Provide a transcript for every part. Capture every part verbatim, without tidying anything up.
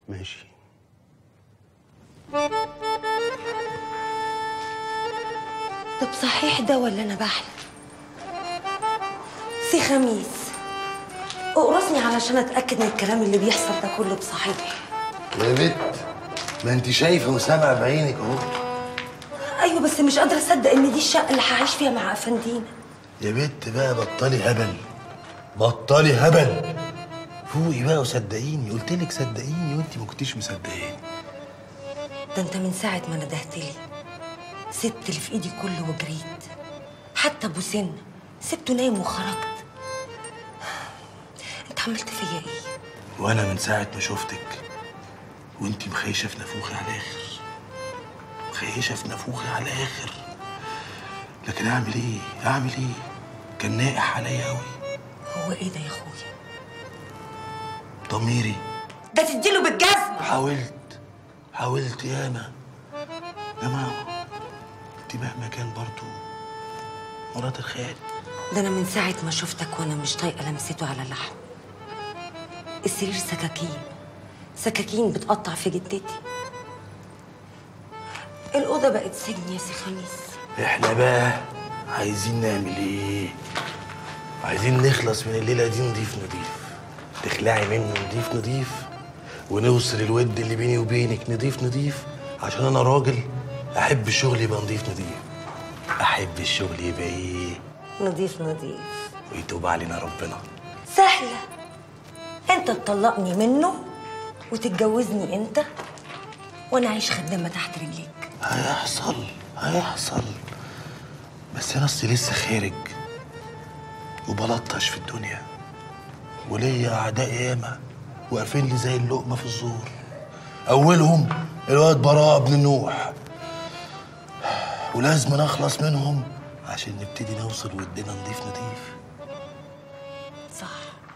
ماشي. طب صحيح ده ولا انا بحلم؟ سي خميس، اقرصني علشان اتاكد من الكلام اللي بيحصل ده كله بصحيح. يا بت، ما انت شايفه وسامعه بعينك اهو. ايوه بس مش قادره اصدق ان دي الشقه اللي هعيش فيها مع افندينا. يا بت بقى بطلي هبل، بطلي هبل، فوقي بقى وصدقيني. قلت لك صدقيني وانت ما كنتيش مصدقاني. ده انت من ساعه ما ندهت لي سبت اللي في ايدي كله وجريت، حتى ابو سن سبته نايم وخرجت. انت عملت فيا ايه؟ وانا من ساعه ما شفتك وانت مخيشه في نافوخي على الاخر، مخيشه في نافوخي على الاخر. لكن اعمل ايه؟ اعمل ايه؟ كان ناقح عليا قوي. هو ايه ده يا اخويا؟ ضميري. ده تديله بالجزمه. حاولت حاولت ياما ياما، انت مهما كان برضو مرات الخيال. ده انا من ساعه ما شفتك وانا مش طايقه لمسته على اللحم. السرير سكاكين سكاكين بتقطع في جدتي. الأوضة بقت سجن يا سي خميس. احنا بقى عايزين نعمل ايه؟ عايزين نخلص من الليلة دي نضيف نضيف، تخلعي منه نضيف نضيف، ونوصل الود اللي بيني وبينك نضيف نضيف، عشان أنا راجل أحب الشغل يبقى نضيف نضيف. أحب الشغل يبقى إيه؟ نضيف نضيف. ويتوب علينا ربنا. سهلة، أنت تطلقني منه وتتجوزني أنت وأنا أعيش خدامة تحت رجليك. هيحصل هيحصل، بس أنا أصلي لسه خارج وبلطش في الدنيا، وليا أعداء ياما واقفين لي زي اللقمة في الزور. أولهم الواد براء بن نوح، ولازم نخلص منهم عشان نبتدي نوصل ودنا نضيف نضيف. صح،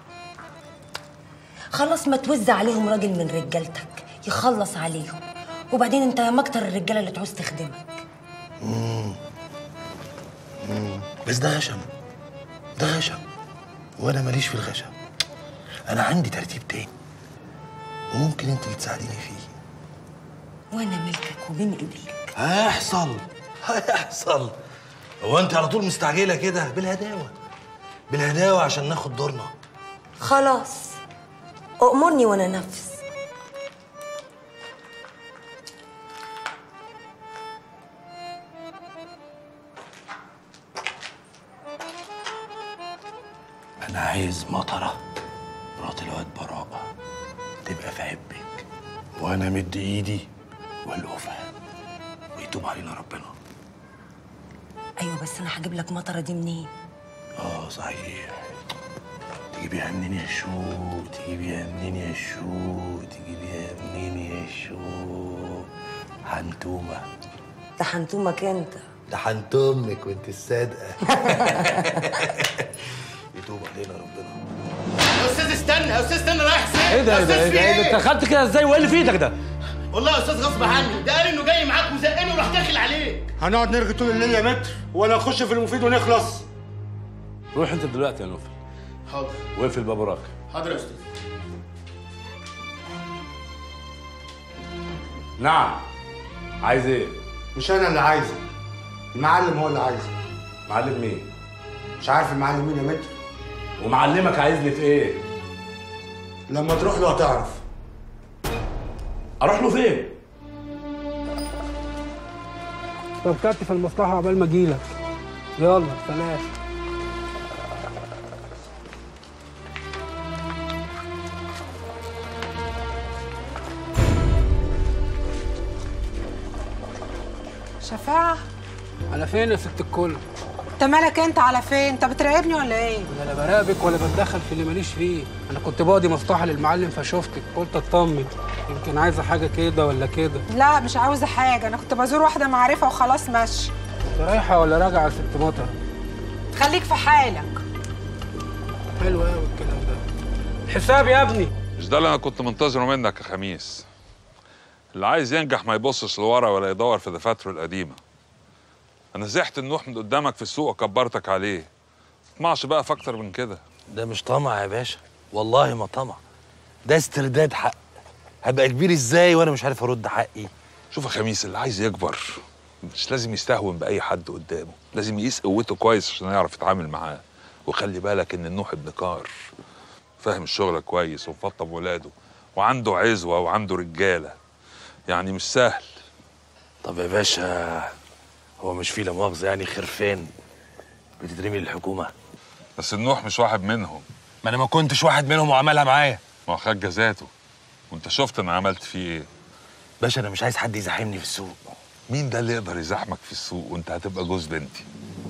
خلاص ما توزع عليهم راجل من رجالتك يخلص عليهم، وبعدين انت ما اكتر الرجاله اللي تعوز تخدمك. امم امم بس ده غشم، ده غشم، وانا ماليش في الغشم. انا عندي ترتيب تاني وممكن انت اللي تساعديني فيه. وانا ملكك وبين ايديك. هيحصل هيحصل. هو انت على طول مستعجله كده؟ بالهداوه بالهداوه عشان ناخد دورنا. خلاص أأمرني وانا نفس. انا عايز مطره مرات الواد براء تبقى في عبك، وانا مد ايدي والقفها ويتوب علينا ربنا. ايوه بس انا هجيب لك مطره دي منين؟ اه صحيح، تجيبيها منين يا شو؟ تجيبيها منين يا شو؟ تجيبيها منين يا شو؟ حنتومه. ده حنتومك انت. ده حنت امك وانت الصادقه. يتوب علينا ربنا. يا استاذ استنى يا استاذ استنى، رايح فين؟ ايه ده ايه ده ايه ده؟ انت خدت كده ازاي وايه اللي في ايدك ده؟ والله يا استاذ غصب عني، ده قال انه جاي معاك وزقني وراح داخل عليك. هنقعد نرغي طول الليل يا متر ولا نخش في المفيد ونخلص؟ روح انت دلوقتي يا نوفل. حاضر. واقفل الباب وراك. حاضر يا استاذ. نعم، عايز ايه؟ مش انا اللي عايزه، المعلم هو اللي عايزه. معلم مين؟ مش عارف المعلم مين يا متر. ومعلمك عايزني في ايه؟ لما تروح له هتعرف. اروح له فين؟ فكرت في المصلحة عقبال ما اجيلك. يلا سلام. شفاعة؟ على فين يا ست الكل؟ انت مالك انت على فين؟ انت بتراقبني ولا ايه؟ انا لا براقبك ولا بتدخل في اللي ماليش فيه، انا كنت بادي مصلحة للمعلم فشفتك قلت اطمن، يمكن عايزة حاجة كده ولا كده. لا مش عاوزة حاجة، انا كنت بزور واحدة معرفة وخلاص ماشي. انت رايحة ولا راجعة يا ست مطر؟ خليك في حالك. حلو قوي الكلام ده. الحساب يا ابني. مش ده اللي انا كنت منتظره منك يا خميس. اللي عايز ينجح ما يبصش لورا ولا يدور في دفاتره القديمه. انا زحت النوح من قدامك في السوق وكبرتك عليه. ما تطمعش بقى في اكتر من كده. ده مش طمع يا باشا، والله ما طمع، ده استرداد حق. هبقى كبير ازاي وانا مش عارف ارد حقي؟ شوف يا خميس، اللي عايز يكبر مش لازم يستهون باي حد قدامه، لازم يقيس قوته كويس عشان يعرف يتعامل معاه. وخلي بالك ان النوح ابن كار، فاهم الشغل كويس ومفطم ولاده وعنده عزوه وعنده رجاله، يعني مش سهل. طب يا باشا، هو مش في لا مؤاخذه يعني خرفان بتترمي للحكومه؟ بس النوح مش واحد منهم. ما انا ما كنتش واحد منهم وعملها معايا. ما هو خد جزاته، وانت شفت انا عملت فيه ايه. باشا انا مش عايز حد يزاحمني في السوق. مين ده اللي يقدر يزاحمك في السوق وانت هتبقى جوز بنتي؟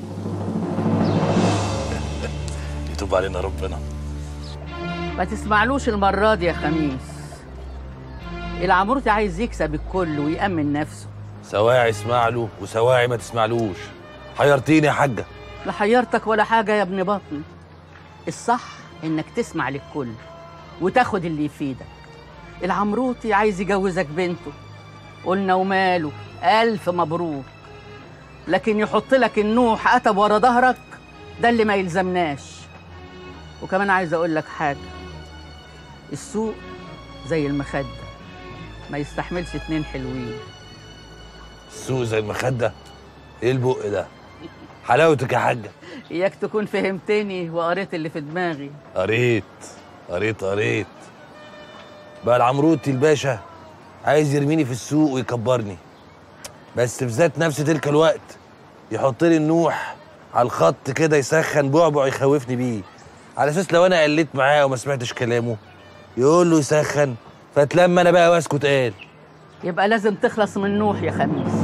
يتوب علينا ربنا. ما تسمعلوش المرة دي يا خميس. العمروتي عايز يكسب الكل ويأمن نفسه. سواعي اسمع له وسواعي ما تسمعلوش. حيرتيني يا حاجه. لا حيرتك ولا حاجة يا ابن بطني. الصح انك تسمع للكل وتاخد اللي يفيدك. العمروتي عايز يجوزك بنته، قلنا وماله، ألف مبروك. لكن يحط لك النوح قتب ورا ظهرك، ده اللي ما يلزمناش. وكمان عايز اقول لك حاجه، السوق زي المخده، ما يستحملش اتنين حلوين. السوق زي المخده؟ ايه البق ده؟ حلاوتك يا حاجه. اياك تكون فهمتني وقريت اللي في دماغي. قريت قريت قريت بقى العمروتي الباشا عايز يرميني في السوق ويكبرني، بس في ذات نفس تلك الوقت يحط لي النوح على الخط كده يسخن بعبع يخوفني بيه، على اساس لو انا قلت معاه وما سمعتش كلامه يقول له يسخن، فاتلم انا بقى واسكت. قال يبقى لازم تخلص من نوح يا خميس.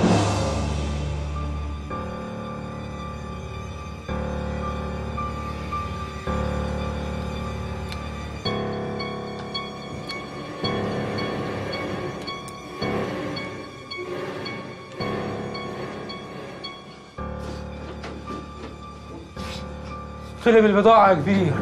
خلي بالبضاعة يا كبير.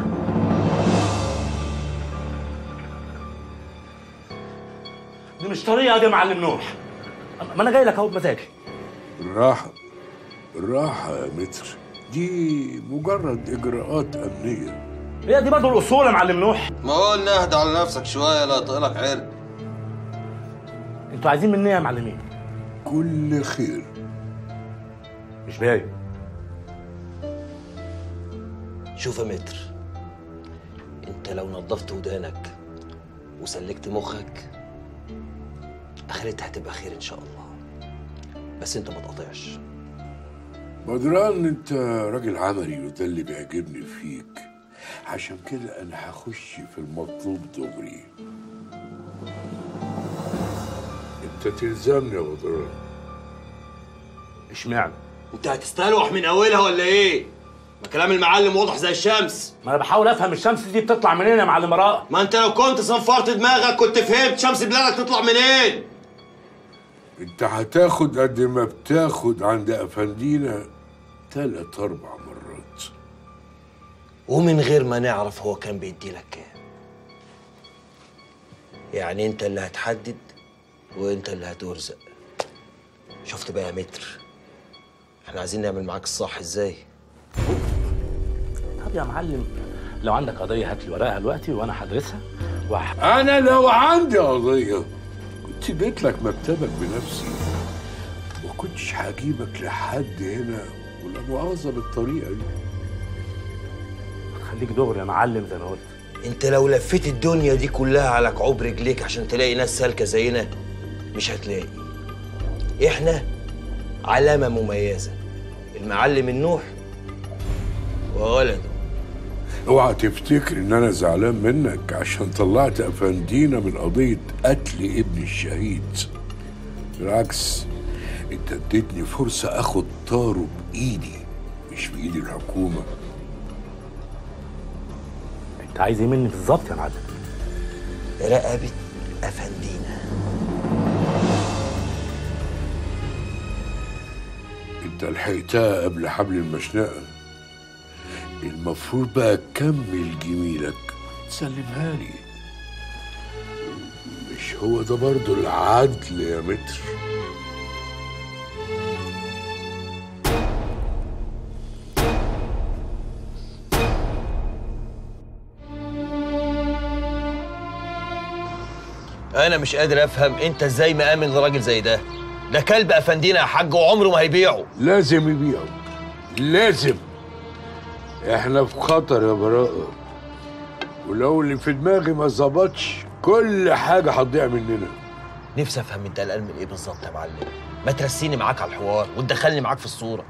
دي مش طريقه دي يا معلم نوح. ما انا جاي لك اهو بمزاجي. بالراحة بالراحة يا متر، دي مجرد إجراءات أمنية. هي دي برضه الأصول يا معلم نوح. ما قلنا اهدى على نفسك شوية لا يطقلك عرق. انتوا عايزين مني ايه يا معلمين؟ كل خير. مش باين. شوف يا متر، انت لو نظفت ودانك وسلكت مخك اخرتها هتبقى خير ان شاء الله، بس انت ما تقاطعش. بدران انت راجل عملي وده اللي بيعجبني فيك، عشان كده انا هخش في المطلوب دغري. انت تلزمني يا بدران. اشمعنى؟ انت هتستلوح من اولها ولا ايه؟ ما كلام المعلم واضح زي الشمس. ما انا بحاول افهم الشمس دي بتطلع منين يا معلم راء؟ ما انت لو كنت صنفرت دماغك كنت فهمت شمس بلادك تطلع منين. انت هتاخد قد ما بتاخد عند افندينا تلات اربع مرات، ومن غير ما نعرف هو كان بيدي لك كام. يعني انت اللي هتحدد وانت اللي هترزق. شفت بقى يا متر، احنا عايزين نعمل معاك الصح ازاي؟ طب يا معلم لو عندك قضيه هات لي ورقها دلوقتي وانا هدرسها وح... انا لو عندي قضيه كنت جيت لك مكتبك بنفسي، ما كنتش هجيبك لحد هنا ولا مؤاخذه بالطريقه دي. خليك دغري يا معلم زي ما قلت. انت لو لفيت الدنيا دي كلها على كعوب رجليك عشان تلاقي ناس سالكه زينا مش هتلاقي. احنا علامه مميزه، المعلم النوح وولده. اوعى تفتكر ان انا زعلان منك عشان طلعت افندينا من قضيه قتل ابن الشهيد. بالعكس، انت اديتني فرصه اخد طاره بايدي مش بايد الحكومه. انت عايز ايه مني بالظبط يا معلم؟ رقبه افندينا. انت لحقتها قبل حبل المشنقه، المفروض بقى تكمل جميلك تسلمها لي. مش هو ده برضو العدل يا متر؟ انا انا مش قادر افهم انت ازاي مآمن لراجل زي ده. ده كلب افندينا يا حاج وعمره ما هيبيعه. لازم يبيعه، لازم. احنا في خطر يا براءة، ولو اللي في دماغي ما ظبطش كل حاجة هتضيع مننا. نفسي افهم انت قلقان من ايه بالظبط يا معلم؟ ما ترسيني معاك على الحوار وتدخلني معاك في الصورة.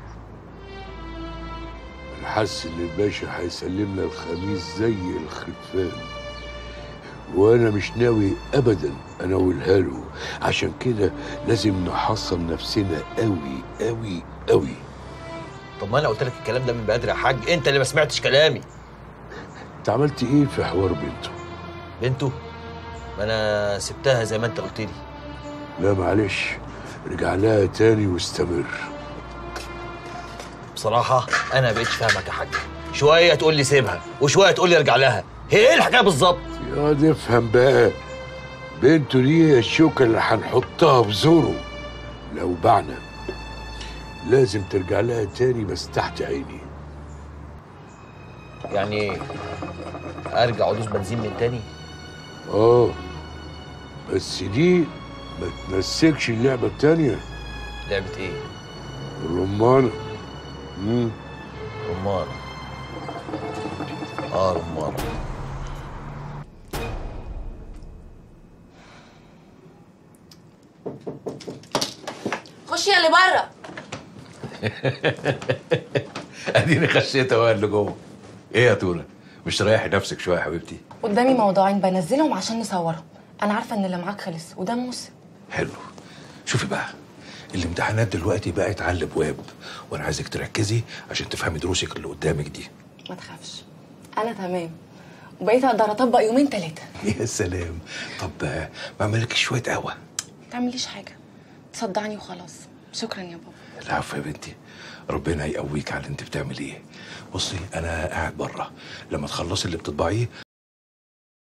انا حاسس ان الباشا هيسلمنا الخميس زي الخرفان، وانا مش ناوي ابدا اناولها له، عشان كده لازم نحصن نفسنا قوي قوي قوي. طب ما انا قلت لك الكلام ده من بدري يا حاج، انت اللي ما سمعتش كلامي. انت عملت ايه في حوار بنته؟ بنته؟ ما انا سبتها زي ما انت قلت لي. لا معلش، رجع لها تاني واستمر. بصراحة أنا ما بقتش فاهمك يا حاج، شوية تقول لي سيبها وشوية تقول لي ارجع لها، هي إيه الحكاية بالظبط؟ يا افهم بقى، بنته دي هي الشوكة اللي هنحطها في زوره. لو بعنا لازم ترجع لها تاني بس تحت عيني. يعني أرجع أدوس بنزين من تاني؟ آه، بس دي ما تنسكش اللعبة التانية. لعبة إيه؟ الرمانة. امم رمانة. آه رمانة. خشي يا اللي بره. اديني خشيت اهو اللي جوه. ايه يا تونه، مش ريحي نفسك شويه يا حبيبتي؟ قدامي موضوعين بنزلهم عشان نصورهم. انا عارفه ان اللي معاك خلص وده موسم. حلو. شوفي بقى، الامتحانات دلوقتي بقت على الابواب، وانا عايزك تركزي عشان تفهمي دروسك اللي قدامك دي. ما تخافش، انا تمام وبقيت اقدر اطبق يومين ثلاثه. يا سلام. طب ما اعملكش شويه قهوه؟ ما تعمليش حاجه، تصدعني وخلاص. شكرا يا بابا. العفو يا بنتي، ربنا يقويك على اللي انت بتعمليه. بصي انا قاعد بره، لما تخلصي اللي بتطبعيه